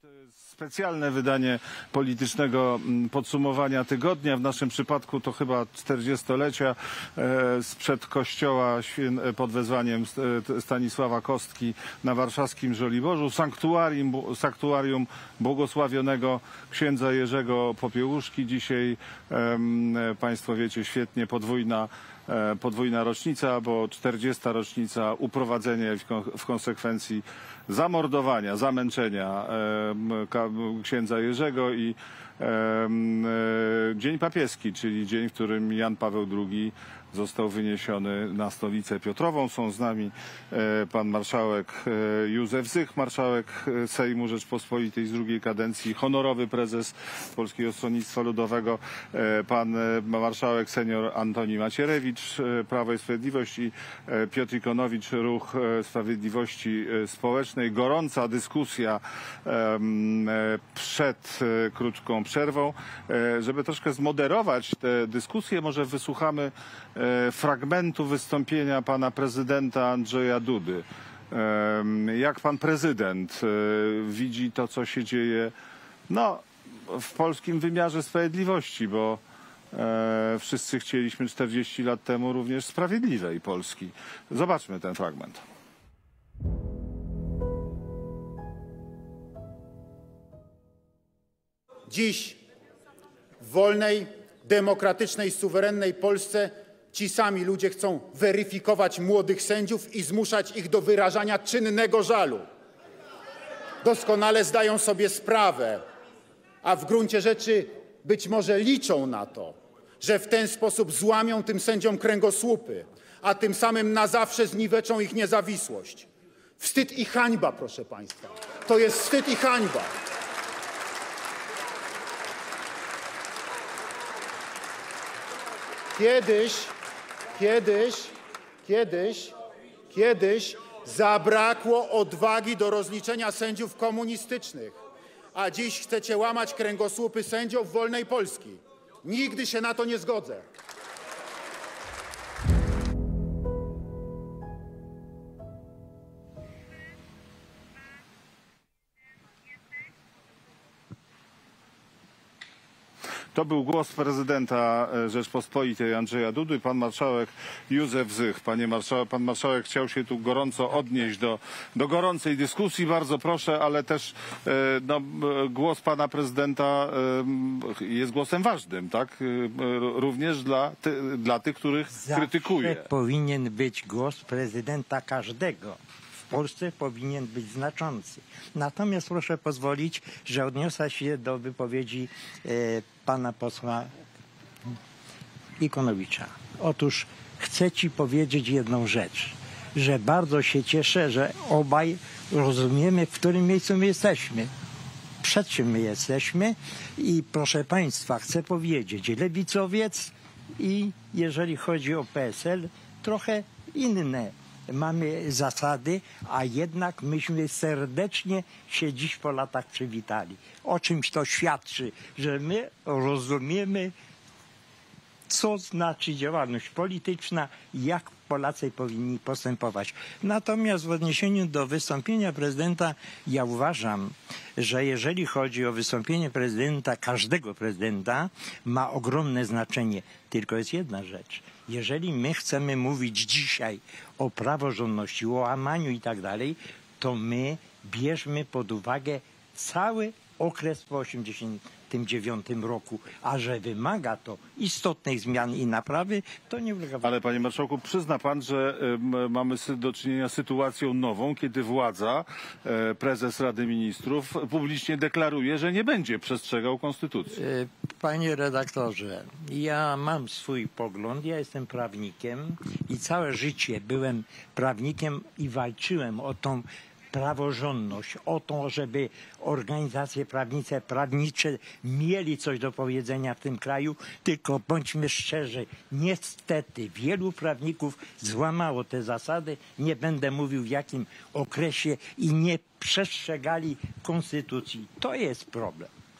To jest specjalne wydanie politycznego podsumowania tygodnia. W naszym przypadku to chyba 40-lecia sprzed kościoła pod wezwaniem Stanisława Kostki na warszawskim Żoliborzu. Sanktuarium błogosławionego księdza Jerzego Popiełuszki. Dzisiaj, Państwo wiecie świetnie, podwójna rocznica, bo 40. rocznica uprowadzenia i w konsekwencji zamordowania, zamęczenia księdza Jerzego i Dzień Papieski, czyli dzień, w którym Jan Paweł II został wyniesiony na stolicę Piotrową. Są z nami pan marszałek Józef Zych, marszałek Sejmu Rzeczpospolitej z drugiej kadencji, honorowy prezes Polskiego Stronnictwa Ludowego, pan marszałek senior Antoni Macierewicz, Prawo i Sprawiedliwość, i Piotr Ikonowicz, Ruch Sprawiedliwości Społecznej. Gorąca dyskusja przed krótką przerwą. Żeby troszkę zmoderować tę dyskusję, może wysłuchamy fragmentu wystąpienia pana prezydenta Andrzeja Dudy. Jak pan prezydent widzi to, co się dzieje w polskim wymiarze sprawiedliwości, bo wszyscy chcieliśmy 40 lat temu również sprawiedliwej Polski. Zobaczmy ten fragment. Dziś w wolnej, demokratycznej, suwerennej Polsce ci sami ludzie chcą weryfikować młodych sędziów i zmuszać ich do wyrażania czynnego żalu. Doskonale zdają sobie sprawę, a w gruncie rzeczy być może liczą na to, że w ten sposób złamią tym sędziom kręgosłupy, a tym samym na zawsze zniweczą ich niezawisłość. Wstyd i hańba, proszę państwa. To jest wstyd i hańba. Kiedyś zabrakło odwagi do rozliczenia sędziów komunistycznych, a dziś chcecie łamać kręgosłupy sędziów wolnej Polski. Nigdy się na to nie zgodzę. To był głos prezydenta Rzeczpospolitej Andrzeja Dudy. Pan marszałek Józef Zych. Pan marszałek chciał się tu gorąco odnieść do gorącej dyskusji. Bardzo proszę, ale też głos pana prezydenta jest głosem ważnym, tak? Również dla tych, których krytykuje. Powinien być głos prezydenta każdego. W Polsce powinien być znaczący. Natomiast proszę pozwolić, że odniosę się do wypowiedzi pana posła Ikonowicza. Otóż chcę ci powiedzieć jedną rzecz, że bardzo się cieszę, że obaj rozumiemy, w którym miejscu my jesteśmy. Przed czym my jesteśmy i proszę państwa, chcę powiedzieć, lewicowiec i jeżeli chodzi o PSL, trochę inne mamy zasady, a jednak myśmy serdecznie się dziś po latach przywitali. O czymś to świadczy, że my rozumiemy, co znaczy działalność polityczna, jak Polacy powinni postępować. Natomiast w odniesieniu do wystąpienia prezydenta, ja uważam, że jeżeli chodzi o wystąpienie prezydenta, każdego prezydenta, ma ogromne znaczenie. Tylko jest jedna rzecz. Jeżeli my chcemy mówić dzisiaj o praworządności, o łamaniu i tak dalej, to my bierzmy pod uwagę cały okres po 1989 roku, a że wymaga to istotnych zmian i naprawy, to nie ulega. Ale panie marszałku, przyzna pan, że mamy do czynienia z sytuacją nową, kiedy władza, prezes Rady Ministrów publicznie deklaruje, że nie będzie przestrzegał konstytucji. Panie redaktorze, ja mam swój pogląd, ja jestem prawnikiem i całe życie byłem prawnikiem i walczyłem o tą praworządność, o to, żeby organizacje prawnicze mieli coś do powiedzenia w tym kraju, tylko bądźmy szczerzy, niestety wielu prawników złamało te zasady, nie będę mówił w jakim okresie i nie przestrzegali konstytucji. To jest problem.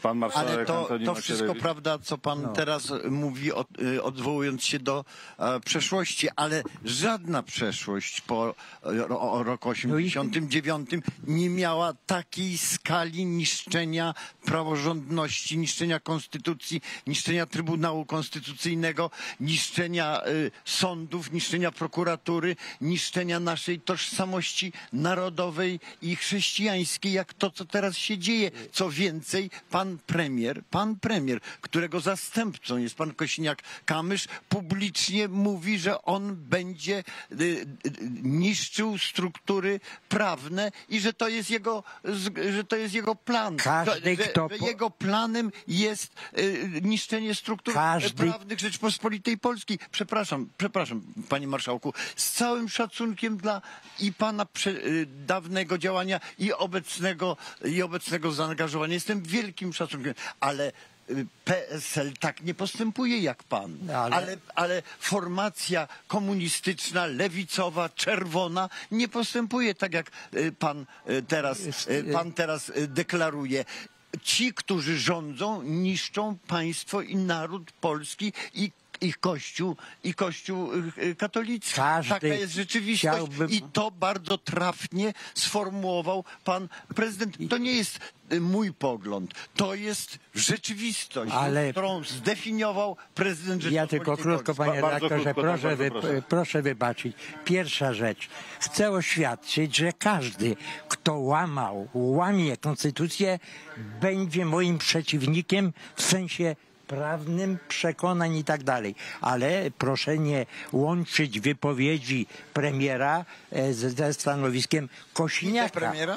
Pan marszałek Ale to Antoni wszystko Macierewicz. prawda, co pan teraz mówi, odwołując się do przeszłości, ale żadna przeszłość po roku 89 nie miała takiej skali niszczenia praworządności, niszczenia konstytucji, niszczenia Trybunału Konstytucyjnego, niszczenia sądów, niszczenia prokuratury, niszczenia naszej tożsamości narodowej i chrześcijańskiej, jak to, co teraz się dzieje. Co więcej, pan premier, którego zastępcą jest pan Kosiniak-Kamysz, publicznie mówi, że on będzie niszczył struktury prawne i że to jest jego plan. Każdy, kto że jego planem jest niszczenie struktur prawnych Rzeczpospolitej Polskiej. Przepraszam, panie marszałku, z całym szacunkiem dla i pana dawnego działania i obecnego zaangażowania. Jestem wielkim szacunkiem, ale PSL tak nie postępuje jak pan. Ale formacja komunistyczna, lewicowa, czerwona nie postępuje tak jak pan teraz deklaruje. Ci, którzy rządzą, niszczą państwo i naród polski i Kościół katolicki. Taka jest rzeczywistość i to bardzo trafnie sformułował pan prezydent. To nie jest mój pogląd, to jest rzeczywistość, którą zdefiniował prezydent Rzeczypospolitej. Ja tylko krótko, panie redaktorze, proszę wybaczyć. Pierwsza rzecz. Chcę oświadczyć, że każdy, kto łamie konstytucję, będzie moim przeciwnikiem w sensie prawnym, przekonań i tak dalej. Ale proszę nie łączyć wypowiedzi premiera ze stanowiskiem Kosiniaka. Wicepremiera?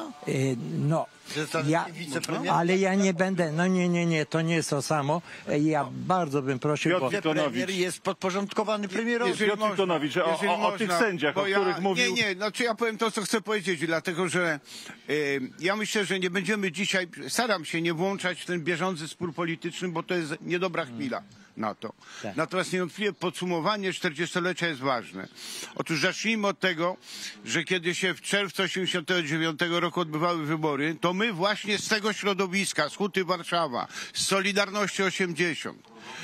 Ale ja nie będę, nie, to nie jest to samo. Ja bardzo bym prosił, bo premier jest podporządkowany premierowi. Piotr Ikonowicz, o tych sędziach, o których mówił... Znaczy ja powiem to, co chcę powiedzieć, dlatego że ja myślę, że nie będziemy dzisiaj, staram się nie włączać w ten bieżący spór polityczny, bo to jest niedobra chwila na to. Tak. Natomiast niewątpliwie podsumowanie 40-lecia jest ważne. Otóż zacznijmy od tego, że kiedy się w czerwcu 89 roku odbywały wybory, to my właśnie z tego środowiska, z Huty Warszawa, z Solidarności 80,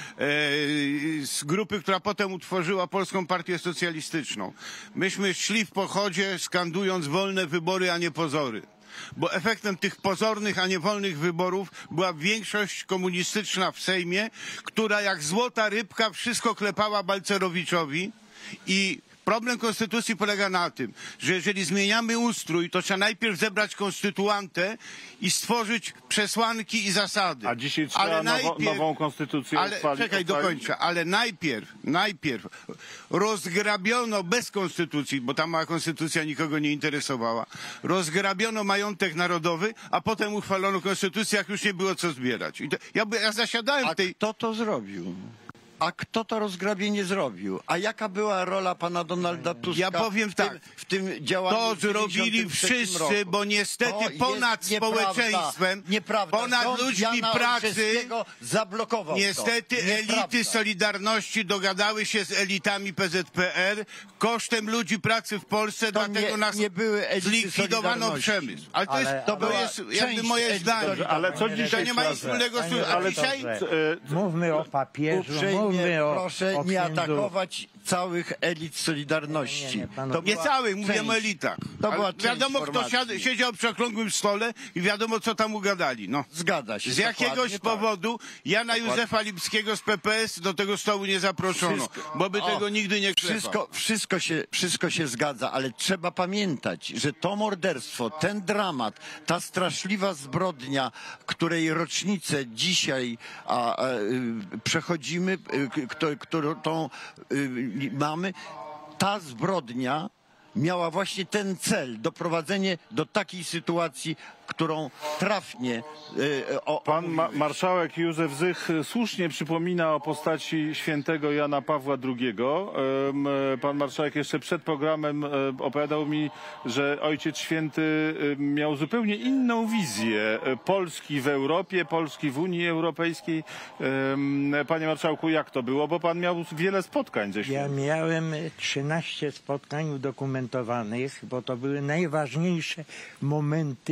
z grupy, która potem utworzyła Polską Partię Socjalistyczną, myśmy szli w pochodzie skandując wolne wybory, a nie pozory. Bo efektem tych pozornych, a nie wolnych wyborów była większość komunistyczna w Sejmie, która jak złota rybka wszystko klepała Balcerowiczowi i problem konstytucji polega na tym, że jeżeli zmieniamy ustrój, to trzeba najpierw zebrać konstytuantę i stworzyć przesłanki i zasady. A dzisiaj trzeba nową konstytucję uchwalić. Czekaj, dokończę. Ale najpierw rozgrabiono bez konstytucji, bo ta mała konstytucja nikogo nie interesowała, rozgrabiono majątek narodowy, a potem uchwalono konstytucję, jak już nie było co zbierać. I to, ja zasiadałem w tej... Kto to zrobił? A kto to rozgrabienie zrobił? A jaka była rola pana Donalda Tuska ja powiem w tym działaniu? To zrobili wszyscy, bo niestety ponad społeczeństwem, ponad ludźmi pracy, zablokował niestety elity Solidarności dogadały się z elitami PZPR kosztem ludzi pracy w Polsce, dlatego nas zlikwidowano przemysł. Ale to jest jakby moje zdanie. Ale co dzisiaj to nie ma nic wspólnego z tym. Ale dzisiaj... Mówmy o papieżu, proszę nie atakować całych elit Solidarności. Nie całych, mówię o elitach. Wiadomo, kto siedział przy okrągłym stole i wiadomo, co tam ugadali. No. Zgadza się. Z jakiegoś powodu Jana Józefa Lipskiego z PPS do tego stołu nie zaproszono, bo by tego nigdy nie klepał. Wszystko się zgadza, ale trzeba pamiętać, że to morderstwo, ten dramat, ta straszliwa zbrodnia, której rocznicę dzisiaj przechodzimy, którą mamy, ta zbrodnia miała właśnie ten cel, doprowadzenie do takiej sytuacji, którą trafnie... Pan marszałek Józef Zych słusznie przypomina o postaci świętego Jana Pawła II. Pan marszałek jeszcze przed programem opowiadał mi, że Ojciec Święty miał zupełnie inną wizję Polski w Europie, Polski w Unii Europejskiej. Panie marszałku, jak to było? Bo pan miał wiele spotkań ze świętym. Ja miałem 13 spotkań udokumentowanych, bo to były najważniejsze momenty,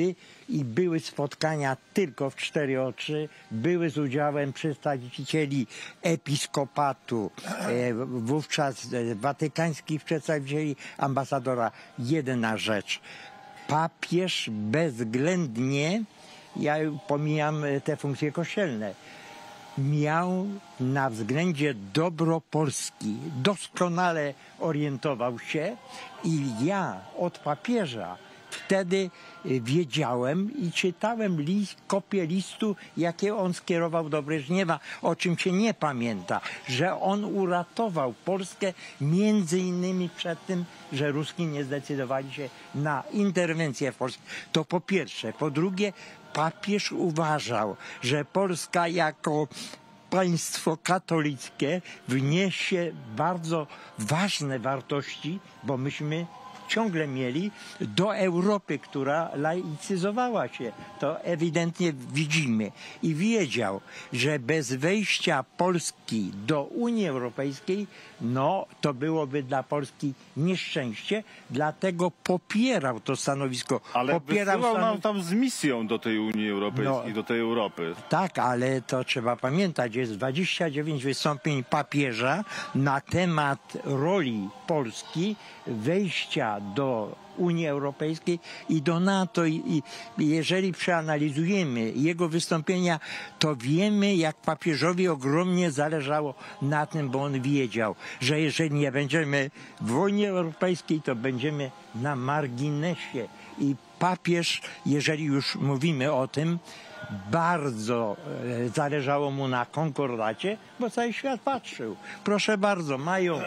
i były spotkania tylko w 4 oczy, były z udziałem przedstawicieli episkopatu, wówczas watykańskich przedstawicieli, ambasadora. Jedna rzecz, papież bezwzględnie, ja pomijam te funkcje kościelne, miał na względzie dobro Polski, doskonale orientował się i ja od papieża wtedy wiedziałem i czytałem kopię listu, jakie on skierował do Breżniewa, o czym się nie pamięta, że on uratował Polskę między innymi przed tym, że Ruski nie zdecydowali się na interwencję w Polsce. To po pierwsze. Po drugie, papież uważał, że Polska jako państwo katolickie wniesie bardzo ważne wartości, bo myśmy ciągle mieli do Europy, która laicyzowała się. To ewidentnie widzimy. I wiedział, że bez wejścia Polski do Unii Europejskiej, no to byłoby dla Polski nieszczęście, dlatego popierał to stanowisko. Ale wysyłał nam tam z misją do tej Unii Europejskiej, do tej Europy. Tak, ale to trzeba pamiętać, jest 29 wystąpień papieża na temat roli Polski, wejścia do Unii Europejskiej i do NATO. I jeżeli przeanalizujemy jego wystąpienia, to wiemy, jak papieżowi ogromnie zależało na tym, bo on wiedział, że jeżeli nie będziemy w Unii Europejskiej, to będziemy na marginesie. I papież, jeżeli już mówimy o tym, bardzo zależało mu na konkordacie, bo cały świat patrzył. Proszę bardzo, mają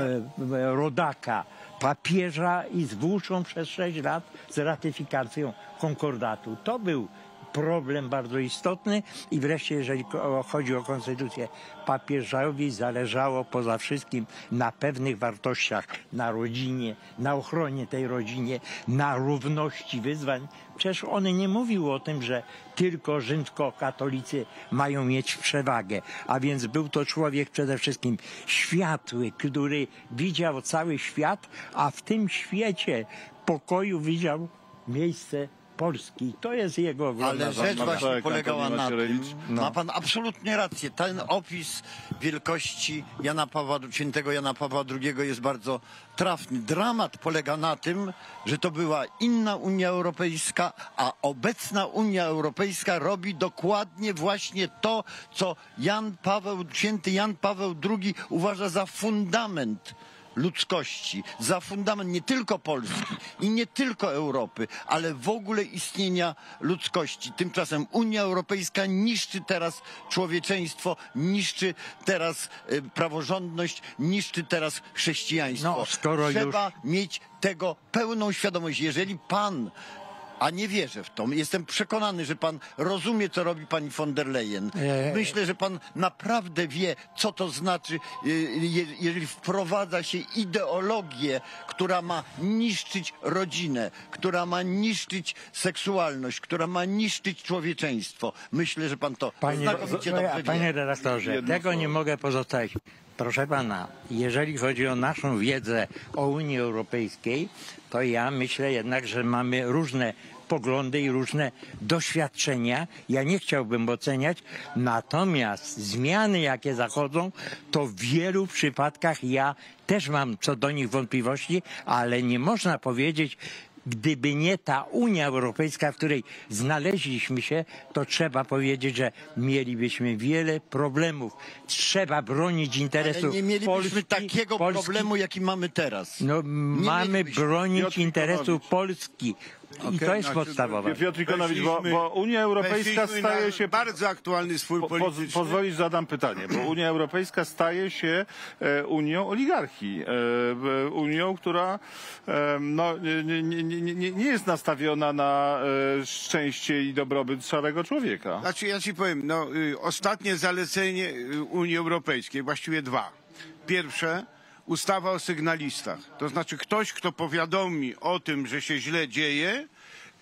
rodaka, papieża i zwłóczą przez 6 lat z ratyfikacją konkordatu. To był problem bardzo istotny i wreszcie, jeżeli chodzi o konstytucję, papieżowi zależało poza wszystkim na pewnych wartościach, na rodzinie, na ochronie tej rodzinie, na równości wyzwań. Przecież on nie mówił o tym, że tylko rzymskokatolicy mają mieć przewagę, a więc był to człowiek przede wszystkim światły, który widział cały świat, a w tym świecie pokoju widział miejsce Polski. To jest jego ogromna. Ale rzecz właśnie polegała na tym, ma pan absolutnie rację, ten opis wielkości świętego Jana Pawła II jest bardzo trafny. Dramat polega na tym, że to była inna Unia Europejska, a obecna Unia Europejska robi dokładnie właśnie to, co święty Jan Paweł II uważa za fundament ludzkości, za fundament nie tylko Polski i nie tylko Europy, ale w ogóle istnienia ludzkości. Tymczasem Unia Europejska niszczy teraz człowieczeństwo, niszczy teraz praworządność, niszczy teraz chrześcijaństwo. No, skoro trzeba mieć tego pełną świadomość. Jeżeli pan, a nie wierzę w to, jestem przekonany, że pan rozumie, co robi pani von der Leyen. Myślę, że pan naprawdę wie, co to znaczy, jeżeli wprowadza się ideologię, która ma niszczyć rodzinę, która ma niszczyć seksualność, która ma niszczyć człowieczeństwo. Myślę, że pan to znakomicie dobrze wie. Panie redaktorze, tego nie mogę pozostawić. Proszę pana, jeżeli chodzi o naszą wiedzę o Unii Europejskiej, to ja myślę jednak, że mamy różne poglądy i różne doświadczenia. Ja nie chciałbym oceniać, natomiast zmiany, jakie zachodzą, to w wielu przypadkach ja też mam co do nich wątpliwości, ale nie można powiedzieć, gdyby nie ta Unia Europejska, w której znaleźliśmy się, to trzeba powiedzieć, że mielibyśmy wiele problemów. Trzeba bronić interesów Polski. Ale nie mielibyśmy takiego problemu, jaki mamy teraz. No, mamy bronić interesów Polski. I to jest podstawowe. Piotr Ikonowicz, bo Unia Europejska staje się... Bardzo aktualny spór polityczny. Pozwolisz, zadam pytanie, bo Unia Europejska staje się Unią oligarchii. Unią, która nie jest nastawiona na szczęście i dobrobyt szarego człowieka. Znaczy, ja ci powiem, ostatnie zalecenie Unii Europejskiej, właściwie 2. Pierwsze, ustawa o sygnalistach. To znaczy ktoś, kto powiadomi o tym, że się źle dzieje,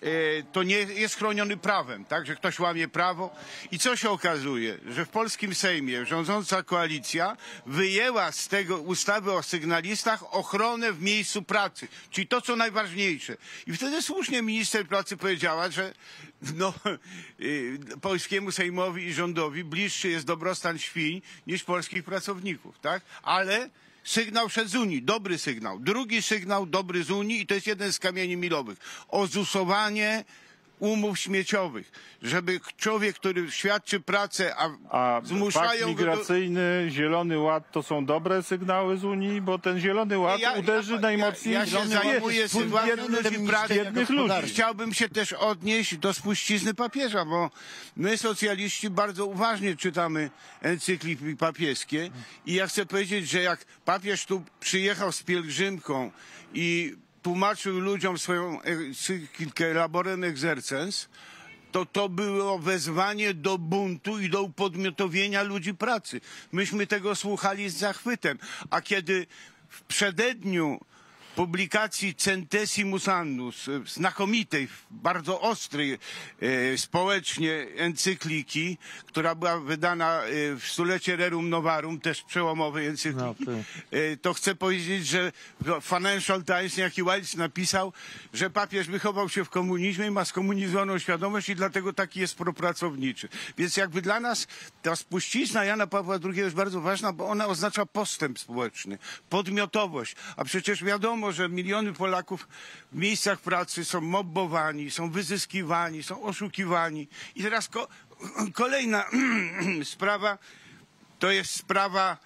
to nie jest chroniony prawem, tak, że ktoś łamie prawo. I co się okazuje? Że w polskim Sejmie rządząca koalicja wyjęła z tego ustawy o sygnalistach ochronę w miejscu pracy, czyli to, co najważniejsze. I wtedy słusznie minister pracy powiedziała, że no, polskiemu Sejmowi i rządowi bliższy jest dobrostan świń niż polskich pracowników, tak? Ale sygnał szedł z Unii, dobry sygnał. Drugi sygnał dobry z Unii i to jest jeden z kamieni milowych. Ozusowanie umów śmieciowych, żeby człowiek, który świadczy pracę, a zmuszają pakt go migracyjny, Zielony Ład to są dobre sygnały z Unii, bo ten Zielony Ład uderzy najmocniej ja się zajmuję sytuacją ludzi pracy, biednych ludzi. Chciałbym się też odnieść do spuścizny papieża, bo my socjaliści bardzo uważnie czytamy encykliki papieskie i ja chcę powiedzieć, że jak papież tu przyjechał z pielgrzymką i tłumaczył ludziom swoją encyklikę Laborem Exercens, to było wezwanie do buntu i do upodmiotowienia ludzi pracy. Myśmy tego słuchali z zachwytem, a kiedy w przededniu publikacji Centesimus Annus, znakomitej, bardzo ostrej społecznie encykliki, która była wydana w stulecie Rerum Novarum, też przełomowej encykliki, to chcę powiedzieć, że Financial Times, niejaki Wells napisał, że papież wychował się w komunizmie i ma skomunizowaną świadomość i dlatego taki jest propracowniczy. Więc jakby dla nas ta spuścizna Jana Pawła II jest bardzo ważna, bo ona oznacza postęp społeczny, podmiotowość, a przecież wiadomo, że miliony Polaków w miejscach pracy są mobbowani, są wyzyskiwani, są oszukiwani. I teraz kolejna sprawa to jest sprawa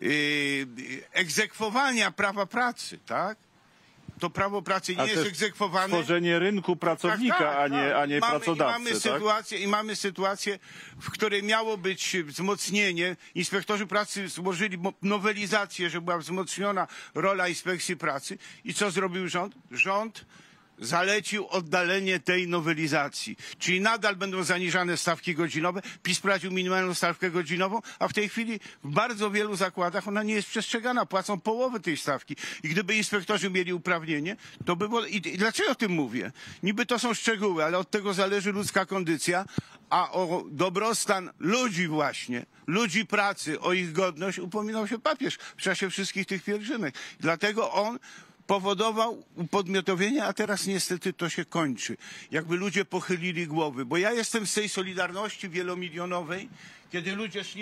egzekwowania prawa pracy, tak? To prawo pracy nie jest egzekwowane. Tworzenie rynku pracownika, a nie pracodawcy. Mamy sytuację, w której miało być wzmocnienie. Inspektorzy pracy złożyli nowelizację, że była wzmocniona rola inspekcji pracy. I co zrobił rząd? Rząd zalecił oddalenie tej nowelizacji. Czyli nadal będą zaniżane stawki godzinowe. PiS wprowadził minimalną stawkę godzinową, a w tej chwili w bardzo wielu zakładach ona nie jest przestrzegana. Płacą połowę tej stawki. I gdyby inspektorzy mieli uprawnienie, to by było... I dlaczego o tym mówię? Niby to są szczegóły, ale od tego zależy ludzka kondycja, a o dobrostan ludzi właśnie, ludzi pracy, o ich godność upominał się papież w czasie wszystkich tych pielgrzymek. Dlatego on powodował upodmiotowienie, a teraz niestety to się kończy. Jakby ludzie pochylili głowy, bo ja jestem z tej solidarności wielomilionowej, kiedy ludzie szli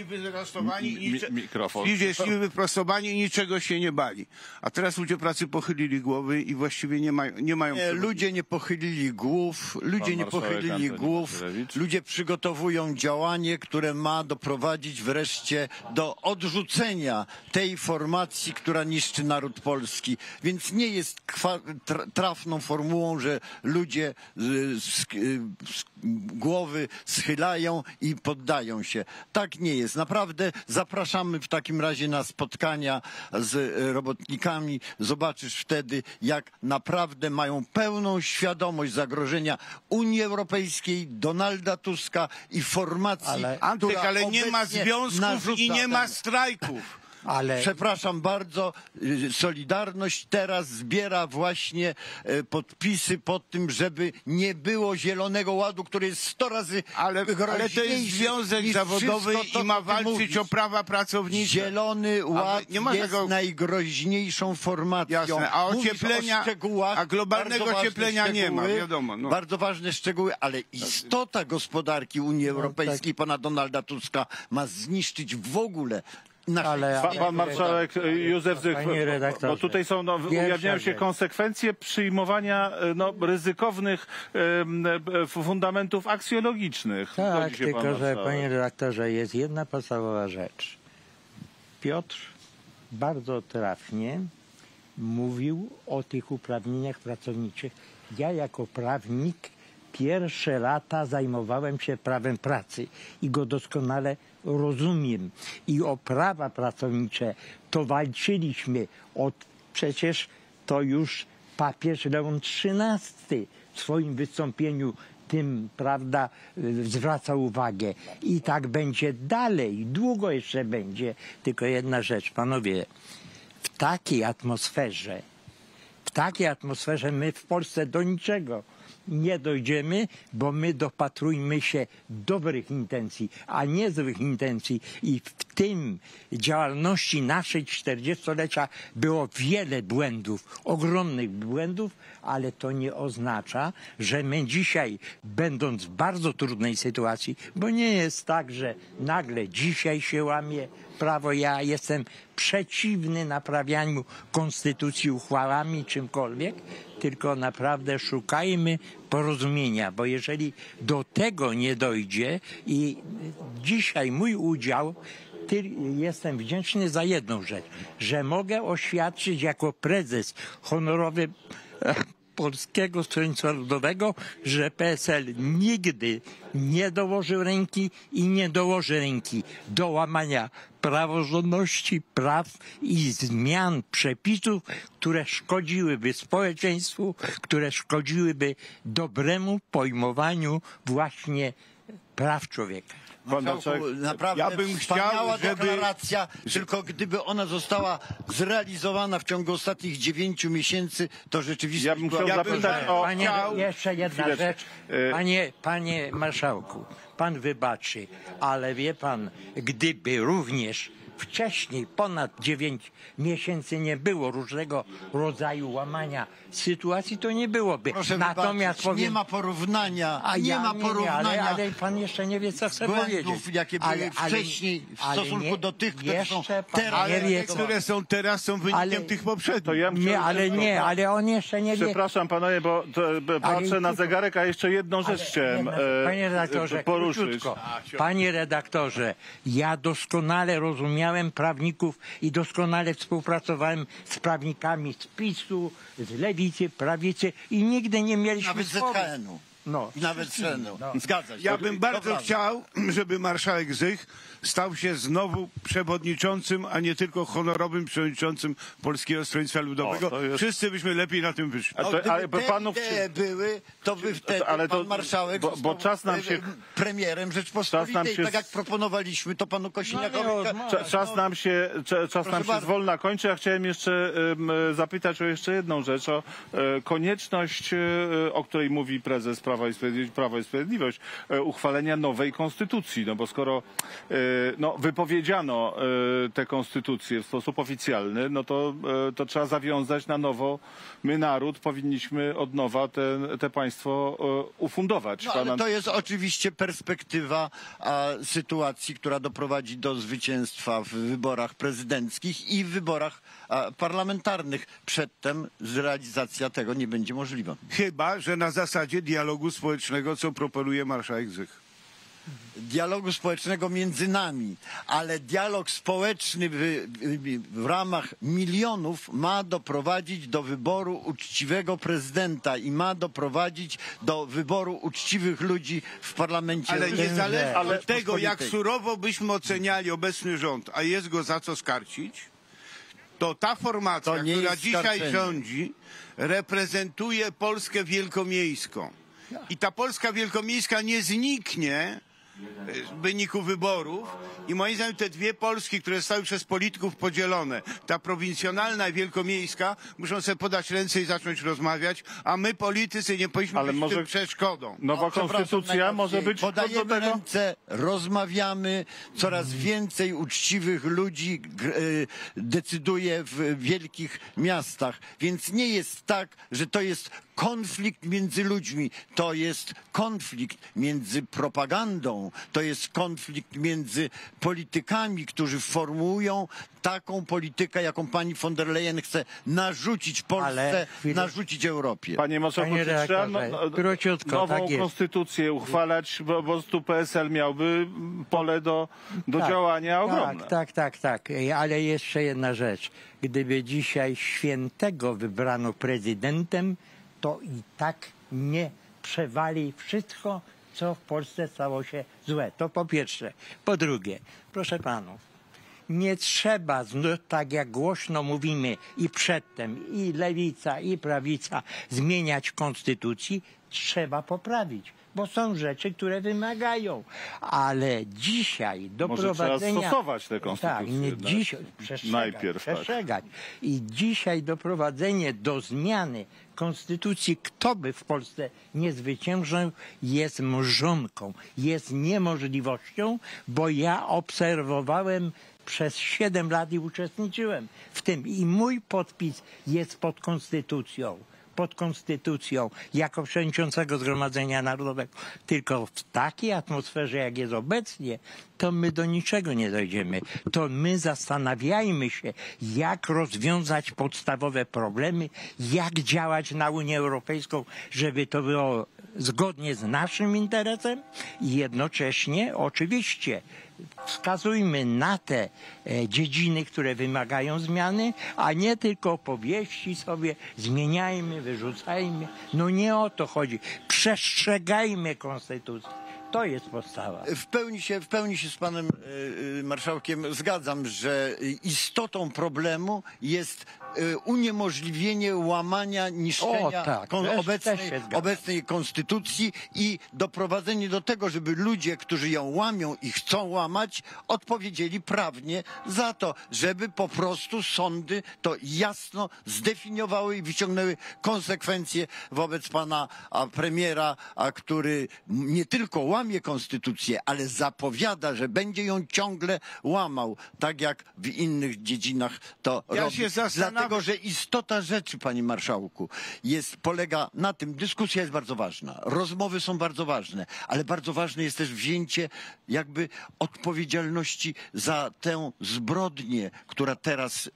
wyprostowani i niczego się nie bali. A teraz ludzie pracy pochylili głowy i właściwie nie mają ludzie nie pochylili głów, ludzie przygotowują działanie, które ma doprowadzić wreszcie do odrzucenia tej formacji, która niszczy naród polski. Więc nie jest trafną formułą, że ludzie głowy schylają i poddają się. Tak nie jest. Naprawdę zapraszamy w takim razie na spotkania z robotnikami. Zobaczysz wtedy, jak naprawdę mają pełną świadomość zagrożenia Unii Europejskiej, Donalda Tuska i formacji, ale nie ma związków i nie ma strajków. Ale... Przepraszam bardzo, Solidarność teraz zbiera właśnie podpisy pod tym, żeby nie było Zielonego Ładu, który jest 100 razy ale to jest związek zawodowy i ma walczyć o prawa pracownicze. Zielony Ład jest najgroźniejszą formacją. Jasne, a ocieplenia, a globalnego ocieplenia nie ma, wiadomo. No. Bardzo ważne szczegóły, ale istota gospodarki Unii Europejskiej pana Donalda Tuska ma zniszczyć w ogóle. Pan marszałek Józef Zych, bo tutaj ujawniają się konsekwencje przyjmowania ryzykownych fundamentów aksjologicznych. Tak, tylko że panie redaktorze, jest jedna podstawowa rzecz. Piotr bardzo trafnie mówił o tych uprawnieniach pracowniczych. Ja jako prawnik pierwsze lata zajmowałem się prawem pracy i go doskonale rozumiem. I o prawa pracownicze to walczyliśmy przecież to już papież Leon XIII w swoim wystąpieniu tym, prawda, zwraca uwagę. I tak będzie dalej, długo jeszcze będzie. Tylko jedna rzecz, panowie, w takiej atmosferze my w Polsce do niczego nie dojdziemy, bo my dopatrujmy się dobrych intencji, a nie złych intencji. I w tym działalności naszej 40-lecia było wiele błędów, ogromnych błędów, ale to nie oznacza, że my dzisiaj, będąc w bardzo trudnej sytuacji, bo nie jest tak, że nagle dzisiaj się łamie prawo, ja jestem przeciwny naprawianiu konstytucji uchwałami, czymkolwiek, tylko naprawdę szukajmy porozumienia, bo jeżeli do tego nie dojdzie i dzisiaj mój udział, jestem wdzięczny za jedną rzecz, że mogę oświadczyć jako prezes honorowy Polskiego Stronnictwa Ludowego, że PSL nigdy nie dołożył ręki i nie dołoży ręki do łamania praworządności, praw i zmian przepisów, które szkodziłyby społeczeństwu, które szkodziłyby dobremu pojmowaniu właśnie praw człowieka. Marszałku, naprawdę ja bym wspaniała chciał, żeby... deklaracja, tylko gdyby ona została zrealizowana w ciągu ostatnich 9 miesięcy, to rzeczywiście... Ja bym chciał zapytać o... Panie, jeszcze jedna rzecz. Panie marszałku, pan wybaczy, ale wie pan, gdyby również wcześniej, ponad 9 miesięcy nie było różnego rodzaju łamania sytuacji, to nie byłoby. Proszę Natomiast wybaczyć, nie ma porównania, ale pan jeszcze nie wie, co chce powiedzieć. Błędów, jakie były wcześniej w stosunku do tych, które są teraz. Ale te, które są teraz, są wynikiem tych poprzednich. To ja bym chciał... ale on jeszcze nie wie. Przepraszam panowie, bo patrzę na zegarek, a jeszcze jedną rzecz chciałem Panie redaktorze, poruszyć. króciutko. Panie redaktorze, ja doskonale rozumiałem prawników i doskonale współpracowałem z prawnikami z PiS-u, z Lewicy, Prawicy i nigdy nie mieliśmy Nawet z sporu. ZKN-u. No. I nawet z ZKN-u. Zgadza się. Ja bym bardzo Dobra. chciał, żeby marszałek Zych stał się znowu przewodniczącym, a nie tylko honorowym przewodniczącym Polskiego Stronnictwa Ludowego. to jest- Wszyscy byśmy lepiej na tym wyszli. ale Gdyby te panów- idee były, to by wtedy ale to- pan marszałek bo został czas nam się- premierem Rzeczpospolitej. czas nam się- Tak jak proponowaliśmy, to panu Kosiniakowi... Czas nam się bardzo. zwolna kończy. Ja chciałem jeszcze zapytać o jeszcze jedną rzecz, o konieczność, o której mówi prezes Prawa i Sprawiedliwość, uchwalenia nowej konstytucji. No bo skoro wypowiedziano tę konstytucję w sposób oficjalny, no to trzeba zawiązać na nowo. My, naród, powinniśmy od nowa te państwo ufundować. No, ale to jest oczywiście perspektywa sytuacji, która doprowadzi do zwycięstwa w wyborach prezydenckich i w wyborach parlamentarnych. Przedtem realizacja tego nie będzie możliwa. Chyba że na zasadzie dialogu społecznego, co proponuje marszałek Zych. Dialogu społecznego między nami, ale dialog społeczny w ramach milionów ma doprowadzić do wyboru uczciwego prezydenta i ma doprowadzić do wyboru uczciwych ludzi w parlamencie. Ale niezależnie Ale od tego, jak Rzeczpospolitej. surowo byśmy oceniali obecny rząd, a jest go za co skarcić, to ta formacja, To nie która jest dzisiaj skarcenie. rządzi, reprezentuje Polskę wielkomiejską. I ta Polska wielkomiejska nie zniknie w wyniku wyborów i moim zdaniem te dwie Polski, które zostały przez polityków podzielone, ta prowincjonalna i wielkomiejska, muszą sobie podać ręce i zacząć rozmawiać, a my politycy nie powinniśmy Ale być może- tym przeszkodą. Nowa Przepraszam konstytucja może najmocniej. być... Podajemy ręce, rozmawiamy, coraz więcej uczciwych ludzi decyduje w wielkich miastach. Więc nie jest tak, że to jest konflikt między ludźmi. To jest konflikt między propagandą. To jest konflikt między politykami, którzy formułują taką politykę, jaką pani von der Leyen chce narzucić Polsce, Ale chwilę. narzucić Europie. Panie marszałku, Panie czy trzeba redaktorze, króciutko, nową tak jest. konstytucję uchwalać, bo po prostu PSL miałby pole do Tak, działania ogromne. Tak. Ale jeszcze jedna rzecz. Gdyby dzisiaj świętego wybrano prezydentem, to i tak nie przewali wszystko, co w Polsce stało się złe. To po pierwsze. Po drugie, proszę panów, nie trzeba, tak jak głośno mówimy i przedtem, i lewica, i prawica, zmieniać konstytucji. Trzeba poprawić. bo są rzeczy, które wymagają. Ale dzisiaj doprowadzenia... Może trzeba stosować tę konstytucję. Tak, nie jednak. dzisiaj. Najpierw, tak. Przestrzegać. I dzisiaj doprowadzenie do zmiany konstytucji, kto by w Polsce nie zwyciężył, jest mrzonką, jest niemożliwością, bo ja obserwowałem przez 7 lat i uczestniczyłem w tym. I mój podpis jest pod konstytucją jako przewodniczącego Zgromadzenia Narodowego. Tylko w takiej atmosferze, jak jest obecnie, to my do niczego nie dojdziemy. To my zastanawiajmy się, jak rozwiązać podstawowe problemy, jak działać na Unię Europejską, żeby to było zgodnie z naszym interesem i jednocześnie oczywiście wskazujmy na te dziedziny, które wymagają zmiany, a nie tylko opowieści sobie zmieniajmy, wyrzucajmy. No nie o to chodzi. Przestrzegajmy konstytucji. To jest podstawa. W pełni się z panem marszałkiem zgadzam, że istotą problemu jest uniemożliwienie łamania, niszczenia obecnej konstytucji i doprowadzenie do tego, żeby ludzie, którzy ją łamią i chcą łamać, odpowiedzieli prawnie za to, żeby po prostu sądy to jasno zdefiniowały i wyciągnęły konsekwencje wobec pana premiera, który nie tylko łamie konstytucję, ale zapowiada, że będzie ją ciągle łamał, tak jak w innych dziedzinach to robi. Dlatego, że istota rzeczy, panie marszałku, polega na tym, dyskusja jest bardzo ważna, rozmowy są bardzo ważne, ale bardzo ważne jest też wzięcie jakby odpowiedzialności za tę zbrodnię, która teraz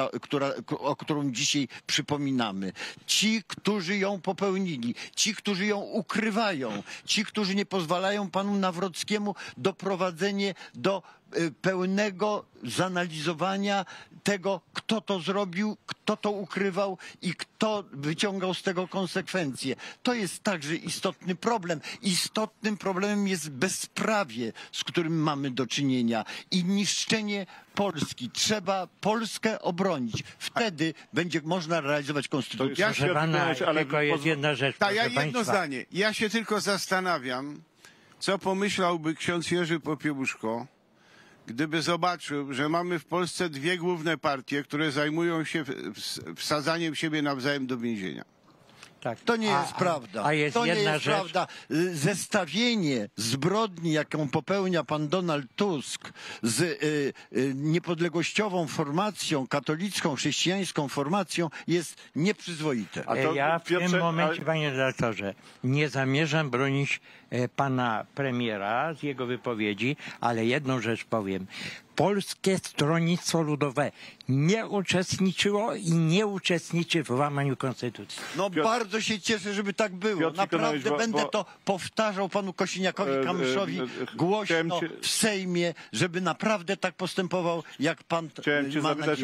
o którą dzisiaj przypominamy. Ci, którzy ją popełnili, ci, którzy ją ukrywają, ci, którzy nie pozwalają panu Nawrockiemu doprowadzenie do pełnego zanalizowania tego, kto to zrobił, kto to ukrywał i kto wyciągał z tego konsekwencje. To jest także istotny problem. Istotnym problemem jest bezprawie, z którym mamy do czynienia i niszczenie Polski. Trzeba Polskę obronić. Wtedy będzie można realizować konstytucję. Proszę pana, tylko jest jedna rzecz. Tak, jedno zdanie. Ja się tylko zastanawiam, co pomyślałby ksiądz Jerzy Popiełuszko, gdyby zobaczył, że mamy w Polsce 2 główne partie, które zajmują się wsadzaniem siebie nawzajem do więzienia. Tak. To nie jest prawda. To nie jest prawda. Zestawienie zbrodni, jaką popełnia pan Donald Tusk z niepodległościową formacją, katolicką, chrześcijańską formacją jest nieprzyzwoite. Ja w tym momencie, panie redaktorze, nie zamierzam bronić pana premiera z jego wypowiedzi, ale jedną rzecz powiem. Polskie Stronnictwo Ludowe nie uczestniczyło i nie uczestniczy w łamaniu konstytucji. No bardzo się cieszę, żeby tak było. Naprawdę będę to powtarzał panu Kosiniakowi-Kamyszowi głośno w Sejmie, żeby naprawdę tak postępował, jak pan Chciałem cię zapytać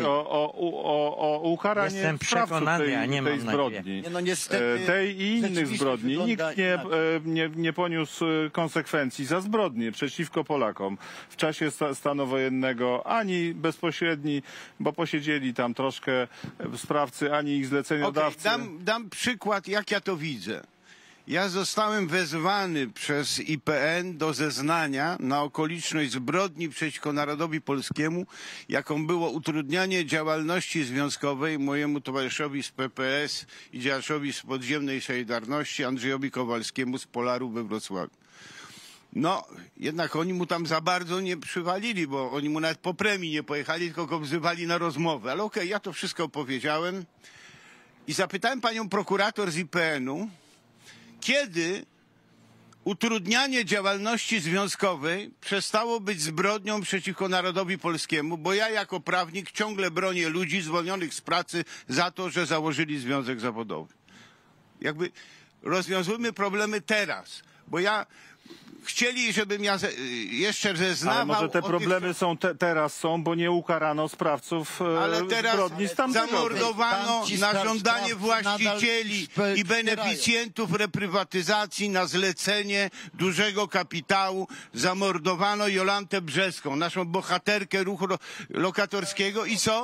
o ukaranie Jestem przekonany, a nie tej mam zbrodni. No niestety, tej i innych zbrodni. Nikt nie poniósł konsekwencji za zbrodnie przeciwko Polakom w czasie stanu wojennego, ani bezpośredni, bo posiedzieli tam troszkę sprawcy, ani ich zleceniodawcy. Dam przykład, jak ja to widzę. Ja zostałem wezwany przez IPN do zeznania na okoliczność zbrodni przeciwko narodowi polskiemu, jaką było utrudnianie działalności związkowej mojemu towarzyszowi z PPS i działaczowi z podziemnej Solidarności, Andrzejowi Kowalskiemu z Polaru we Wrocławiu. No, jednak oni mu tam za bardzo nie przywalili, bo oni mu nawet po premii nie pojechali, tylko go wzywali na rozmowę. Ale okej, ja to wszystko powiedziałem i zapytałem panią prokurator z IPN-u, kiedy utrudnianie działalności związkowej przestało być zbrodnią przeciwko narodowi polskiemu, bo ja jako prawnik ciągle bronię ludzi zwolnionych z pracy za to, że założyli związek zawodowy. Jakby rozwiązujmy problemy teraz, bo chcieli, żebym ja jeszcze zeznawał... Ale może te problemy teraz są, bo nie ukarano sprawców zbrodni z tamtego. Zamordowano na żądanie właścicieli i beneficjentów reprywatyzacji na zlecenie dużego kapitału. Zamordowano Jolantę Brzeską, naszą bohaterkę ruchu lokatorskiego i co?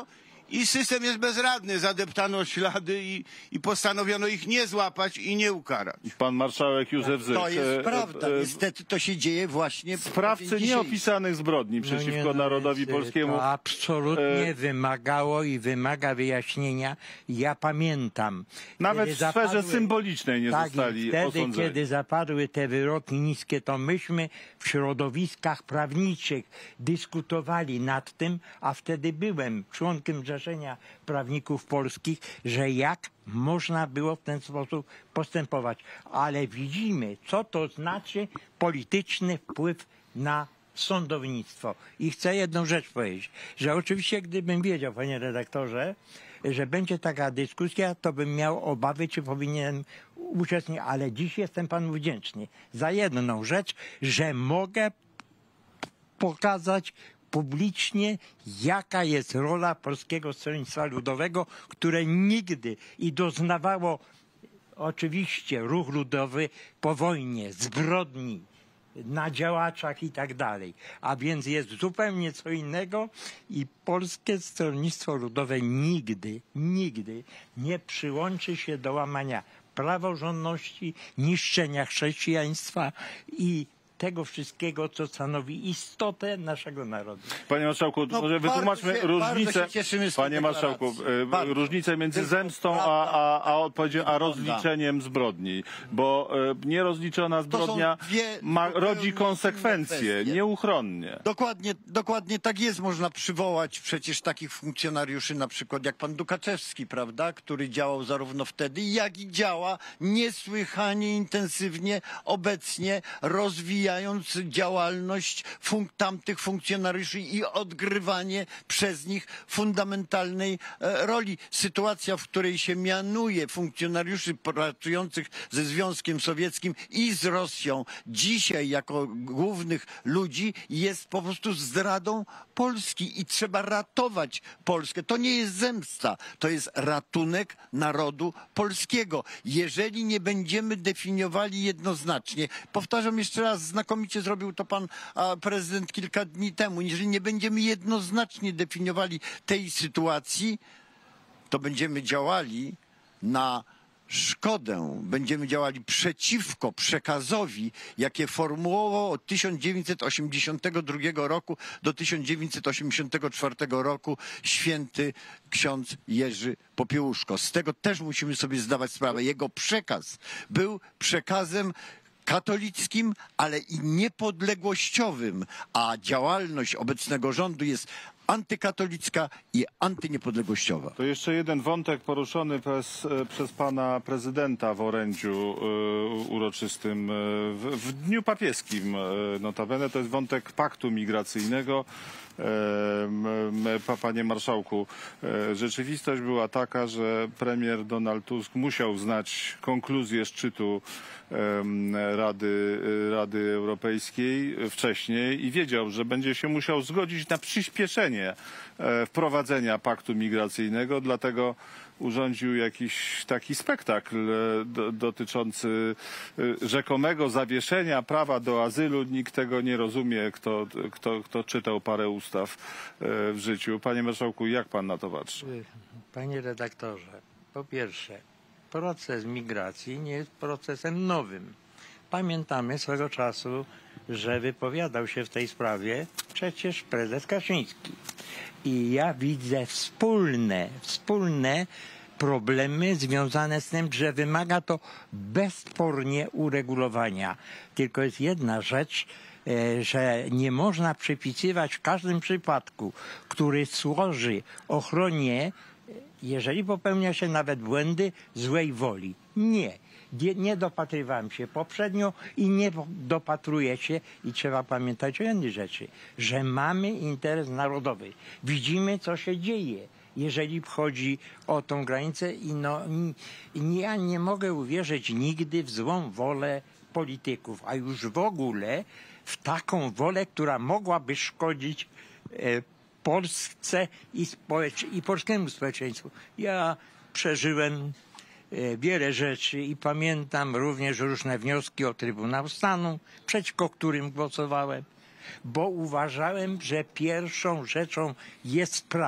i system jest bezradny. Zadeptano ślady i postanowiono ich nie złapać i nie ukarać. Pan marszałek Józef Zyk. To jest prawda. Niestety to się dzieje właśnie... Sprawcy nieopisanych zbrodni przeciwko narodowi polskiemu. To absolutnie wymagało i wymaga wyjaśnienia. Ja pamiętam. Nawet w sferze symbolicznej nie zostali wtedy, osądzeni. kiedy zapadły te wyroki niskie, to myśmy w środowiskach prawniczych dyskutowali nad tym, a wtedy byłem członkiem Zrzeszenia Prawników Polskich, że jak można było w ten sposób postępować. Ale widzimy, co to znaczy polityczny wpływ na sądownictwo. I chcę jedną rzecz powiedzieć, że oczywiście gdybym wiedział, panie redaktorze, że będzie taka dyskusja, to bym miał obawy, czy powinienem uczestniczyć, ale dziś jestem panu wdzięczny za jedną rzecz, że mogę pokazać publicznie, jaka jest rola Polskiego Stronnictwa Ludowego, które nigdy i doznawało oczywiście ruch ludowy po wojnie, zbrodni na działaczach i tak dalej. A więc jest zupełnie co innego i Polskie Stronnictwo Ludowe nigdy nie przyłączy się do łamania praworządności, niszczenia chrześcijaństwa i tego wszystkiego, co stanowi istotę naszego narodu. Panie marszałku, może wytłumaczmy różnicę, panie marszałku, różnicę między zemstą a rozliczeniem zbrodni, bo nierozliczona zbrodnia rodzi konsekwencje nieuchronnie. Dokładnie tak jest. Można przywołać przecież takich funkcjonariuszy, na przykład jak pan Dukaczewski, prawda, który działał zarówno wtedy, jak i działa niesłychanie intensywnie obecnie, rozwijając działalność tamtych funkcjonariuszy i odgrywanie przez nich fundamentalnej roli. Sytuacja, w której się mianuje funkcjonariuszy pracujących ze Związkiem Sowieckim i z Rosją dzisiaj jako głównych ludzi jest po prostu zdradą Polski i trzeba ratować Polskę. To nie jest zemsta, to jest ratunek narodu polskiego. Jeżeli nie będziemy definiowali jednoznacznie, powtarzam jeszcze raz, znakomicie zrobił to pan prezydent kilka dni temu, jeżeli nie będziemy jednoznacznie definiowali tej sytuacji, to będziemy działali na szkodę, będziemy działali przeciwko przekazowi, jakie formułował od 1982 roku do 1984 roku święty ksiądz Jerzy Popiełuszko. Z tego też musimy sobie zdawać sprawę. Jego przekaz był przekazem katolickim, ale i niepodległościowym, a działalność obecnego rządu jest antykatolicka i antyniepodległościowa. To jeszcze jeden wątek poruszony przez pana prezydenta w orędziu uroczystym w dniu papieskim. Notabene to jest wątek paktu migracyjnego. Panie marszałku, rzeczywistość była taka, że premier Donald Tusk musiał znać konkluzję szczytu Rady Europejskiej wcześniej i wiedział, że będzie się musiał zgodzić na przyspieszenie wprowadzenia paktu migracyjnego, dlatego urządził jakiś taki spektakl dotyczący rzekomego zawieszenia prawa do azylu. Nikt tego nie rozumie, kto czytał parę ustaw w życiu. Panie marszałku, jak pan na to patrzy? Panie redaktorze, po pierwsze, proces migracji nie jest procesem nowym. Pamiętamy swego czasu, że wypowiadał się w tej sprawie przecież prezes Kaczyński. I ja widzę wspólne problemy związane z tym, że wymaga to bezspornie uregulowania. Tylko jest jedna rzecz, że nie można przypisywać w każdym przypadku, który służy ochronie, jeżeli popełnia się nawet błędy, złej woli. Nie dopatrywałem się poprzednio i nie dopatruję się i trzeba pamiętać o jednej rzeczy, że mamy interes narodowy. Widzimy, co się dzieje, jeżeli chodzi o tą granicę i ja nie mogę uwierzyć nigdy w złą wolę polityków, a już w ogóle w taką wolę, która mogłaby szkodzić Polsce i polskiemu społeczeństwu. Ja przeżyłem wiele rzeczy i pamiętam również różne wnioski o Trybunał Stanu, przeciwko którym głosowałem, bo uważałem, że pierwszą rzeczą jest prawo.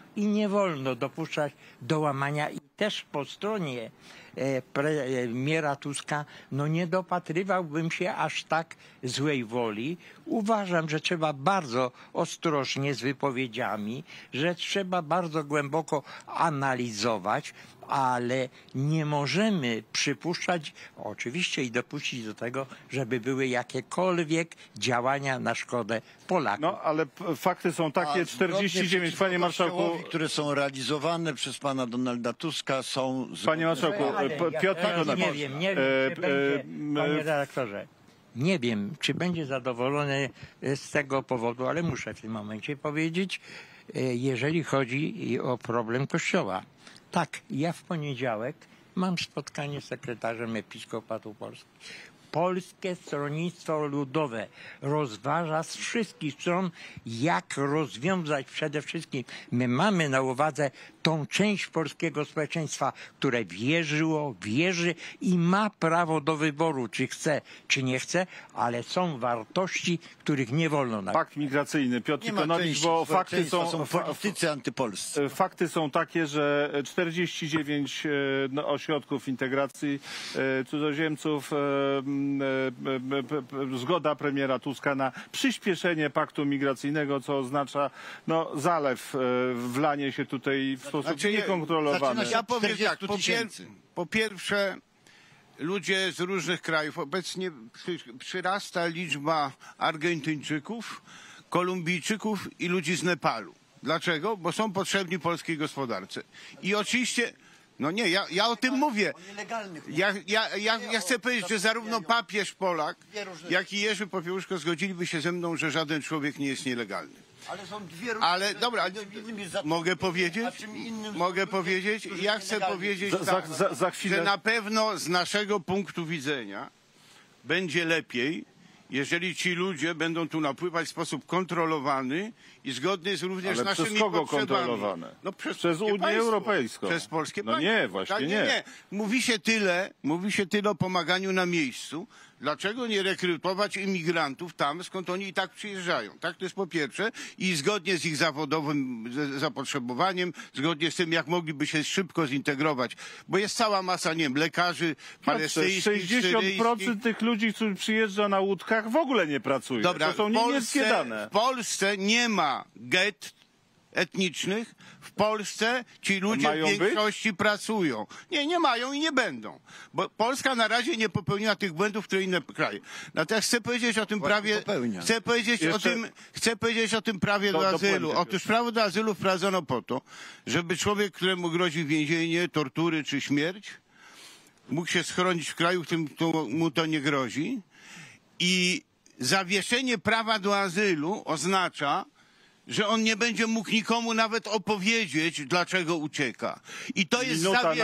i nie wolno dopuszczać do łamania. I też po stronie premiera Tuska no nie dopatrywałbym się aż tak złej woli. Uważam, że trzeba bardzo ostrożnie z wypowiedziami, że trzeba bardzo głęboko analizować, ale nie możemy przypuszczać, oczywiście i dopuścić do tego, żeby były jakiekolwiek działania na szkodę Polaków. No, ale fakty są takie, 49, panie marszałku. Które są realizowane przez pana Donalda Tuska są... Panie marszałku, Piotr nie wiem, czy będzie, panie redaktorze, nie wiem, czy będzie zadowolony z tego powodu, ale muszę w tym momencie powiedzieć, jeżeli chodzi o problem Kościoła. Tak, ja w poniedziałek mam spotkanie z sekretarzem Episkopatu Polski. Polskie Stronnictwo Ludowe rozważa z wszystkich stron, jak rozwiązać przede wszystkim. My mamy na uwadze tą część polskiego społeczeństwa, które wierzyło, wierzy i ma prawo do wyboru, czy chce, czy nie chce, ale są wartości, których nie wolno naruszyć. Pakt migracyjny, Piotr Nie ma Ikonowicz, części bo fakty są politycy antypolscy. Fakty są takie, że 49 ośrodków integracji cudzoziemców, zgoda premiera Tuska na przyspieszenie paktu migracyjnego, co oznacza zalew, wlanie się tutaj w sposób niekontrolowany. Ja powiem tak, 40 000. po pierwsze, ludzie z różnych krajów, obecnie przyrasta liczba Argentyńczyków, Kolumbijczyków i ludzi z Nepalu. Dlaczego? Bo są potrzebni polskiej gospodarce. I oczywiście, no nie, ja o tym mówię. Ja chcę powiedzieć, że zarówno papież Polak, jak i Jerzy Popiełuszko zgodziliby się ze mną, że żaden człowiek nie jest nielegalny. Ale są dwie różne... Ale dobra, mogę powiedzieć? Mogę powiedzieć? Ja chcę powiedzieć tak, za chwilę. że na pewno z naszego punktu widzenia będzie lepiej, jeżeli ci ludzie będą tu napływać w sposób kontrolowany i zgodny z również Ale naszymi przez kogo potrzebami. kontrolowane? No, przez Unię państwo. Europejską. Przez polskie No państwo. nie, właśnie Tak, nie. Mówi się tyle o pomaganiu na miejscu. Dlaczego nie rekrutować imigrantów tam, skąd oni i tak przyjeżdżają? Tak, to jest po pierwsze. I zgodnie z ich zawodowym zapotrzebowaniem, zgodnie z tym, jak mogliby się szybko zintegrować. Bo jest cała masa, nie wiem, lekarzy palestyńskich, 60% tych ludzi, którzy przyjeżdża na łódkach, w ogóle nie pracuje. Dobra, To są niemieckie dane. w Polsce nie ma gett etnicznych. W Polsce ci ludzie Mają w większości pracują. Nie mają i nie będą. Bo Polska na razie nie popełniła tych błędów, które inne kraje. Natomiast chcę powiedzieć o tym prawie... Chcę powiedzieć o tym prawie do azylu. Otóż prawo do azylu wprowadzono po to, żeby człowiek, któremu grozi więzienie, tortury czy śmierć, mógł się schronić w kraju, w którym mu to nie grozi. I zawieszenie prawa do azylu oznacza, że on nie będzie mógł nikomu nawet opowiedzieć, dlaczego ucieka. I to jest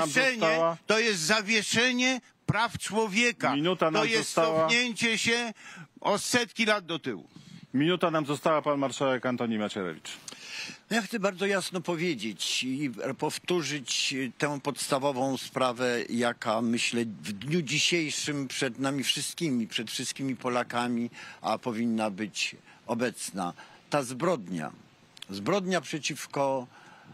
zawieszenie praw człowieka. To jest cofnięcie się o setki lat do tyłu. Minuta nam została, pan marszałek Antoni Macierewicz. Ja chcę bardzo jasno powiedzieć i powtórzyć tę podstawową sprawę, jaka, myślę, w dniu dzisiejszym przed nami wszystkimi, przed wszystkimi Polakami, a powinna być obecna. Ta zbrodnia przeciwko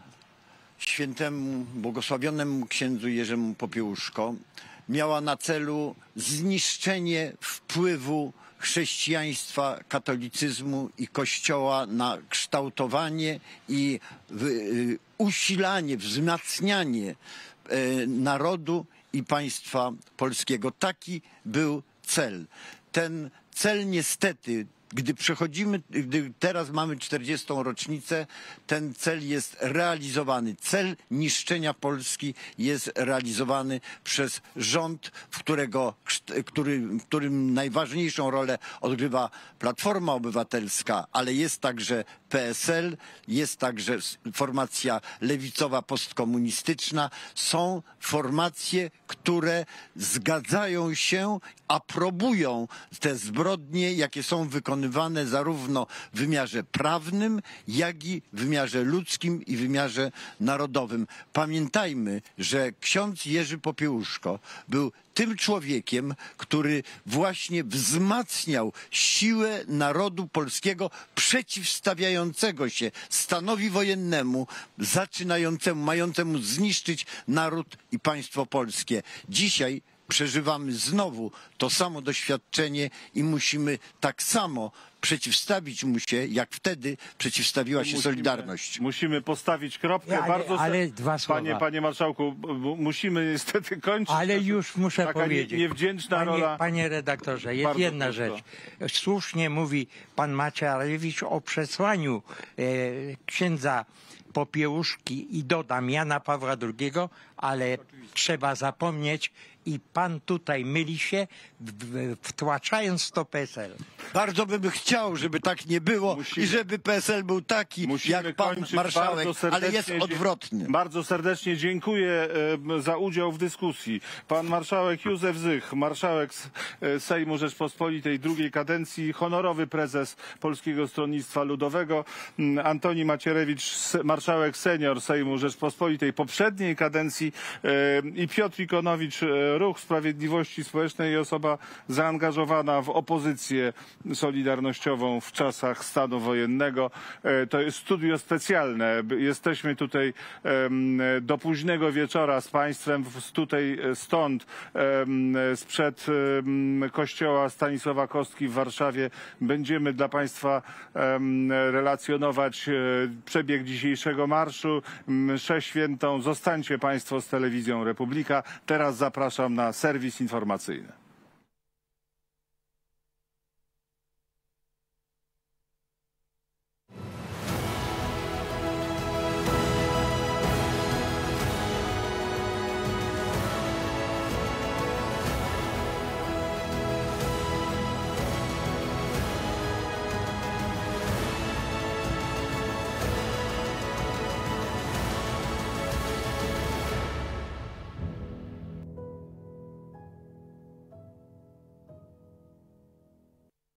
świętemu, błogosławionemu księdzu Jerzemu Popiełuszko miała na celu zniszczenie wpływu chrześcijaństwa, katolicyzmu i Kościoła na kształtowanie i usilanie, wzmacnianie narodu i państwa polskiego. Taki był cel. Ten cel niestety, gdy teraz mamy 40. rocznicę, ten cel jest realizowany. Cel niszczenia Polski jest realizowany przez rząd, w którym najważniejszą rolę odgrywa Platforma Obywatelska, ale jest także PSL, jest także formacja lewicowa postkomunistyczna. Są formacje, które zgadzają się, aprobują te zbrodnie, jakie są wykonywane zarówno w wymiarze prawnym, jak i w wymiarze ludzkim i w wymiarze narodowym. Pamiętajmy, że ksiądz Jerzy Popiełuszko był tym człowiekiem, który właśnie wzmacniał siłę narodu polskiego przeciwstawiającego się stanowi wojennemu, zaczynającemu, mającemu zniszczyć naród i państwo polskie. Dzisiaj przeżywamy znowu to samo doświadczenie i musimy tak samo przeciwstawić mu się, jak wtedy przeciwstawiła się Solidarność. Musimy postawić kropkę. Ale dwa słowa. Panie marszałku, musimy niestety kończyć. Ale już muszę taka powiedzieć. Niewdzięczna rola. Panie redaktorze, jest Bardzo jedna krótko. rzecz. Słusznie mówi pan Macierewicz o przesłaniu księdza Popiełuszki i dodam Jana Pawła II, ale trzeba zapomnieć i pan tutaj myli się, wtłaczając to PSL. Bardzo bym chciał, żeby tak nie było i żeby PSL był taki, jak pan marszałek, ale jest odwrotny. Bardzo serdecznie dziękuję za udział w dyskusji. Pan marszałek Józef Zych, marszałek Sejmu Rzeczpospolitej drugiej kadencji, honorowy prezes Polskiego Stronnictwa Ludowego, Antoni Macierewicz, marszałek senior Sejmu Rzeczpospolitej poprzedniej kadencji i Piotr Ikonowicz, Ruch Sprawiedliwości Społecznej i osoba zaangażowana w opozycję solidarnościową w czasach stanu wojennego. To jest studio specjalne. Jesteśmy tutaj do późnego wieczora z państwem, stąd sprzed kościoła Stanisława Kostki w Warszawie. Będziemy dla państwa relacjonować przebieg dzisiejszego marszu, mszę świętą. Zostańcie państwo z Telewizją Republika. Teraz zapraszam na serwis informacyjny.